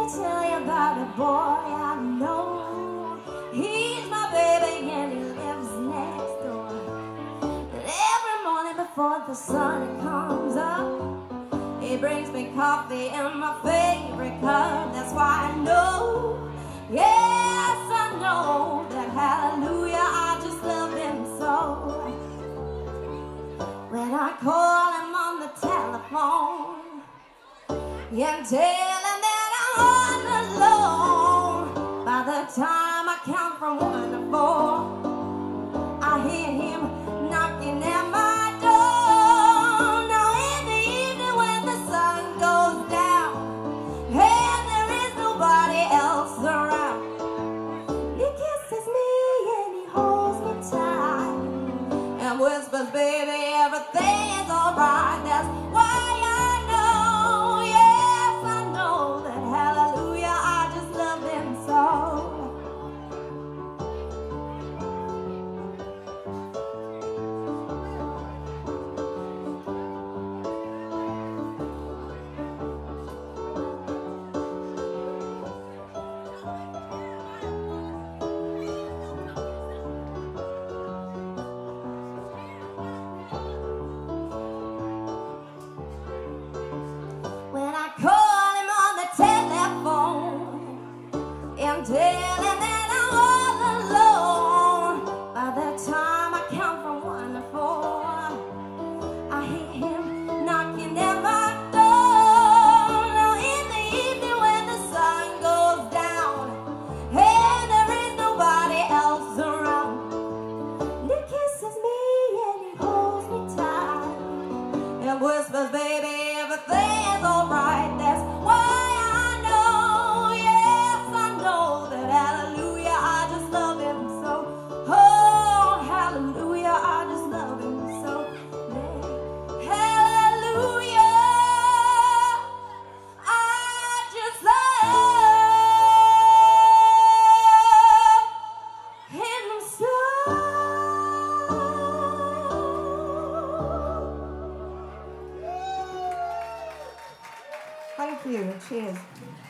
tell you about a boy I know. He's my baby and he lives next door. And every morning before the sun comes up, he brings me coffee in my favorite cup. That's why I know, yes I know, that hallelujah, I just love him so. When I call him on the telephone and tell him that I'm all alone, by the time I count from 1 to 4, I hear him knocking at my door. Now in the evening when the sun goes down and there is nobody else around, he kisses me and he holds me tight and whispers, baby, everything is alright. That's why I know, yes I know, that hallelujah, I just love him so. When I call him on the telephone and tell him that I'm all alone, by the time I count from 1 to 4, I hear him knocking at my door. Now in the evening when the sun goes down and there is nobody else around, he kisses me and he holds me tight and whispers, baby, everything is alright. That's why I know, yes I know, that hallelujah, I just love him so. Oh, hallelujah, I just love him so. Hallelujah, I just love him so. Thank you. Cheers.